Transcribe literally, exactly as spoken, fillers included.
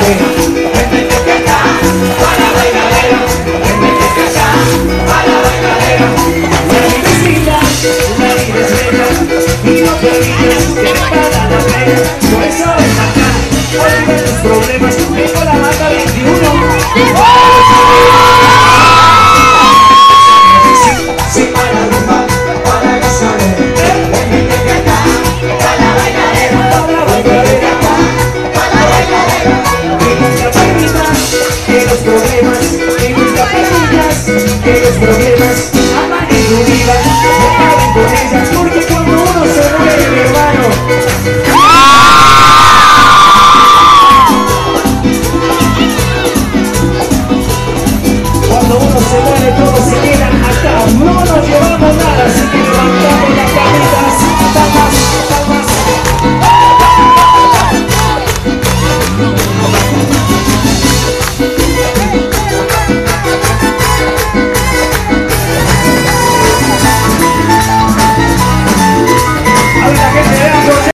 bailadera. Vente que acá, a la bailadera. Vente que acá, a la bailadera. La vida es linda, la vida es bella, y no te olvides que para la pena. Por eso ven acá, vuelve tus problemas.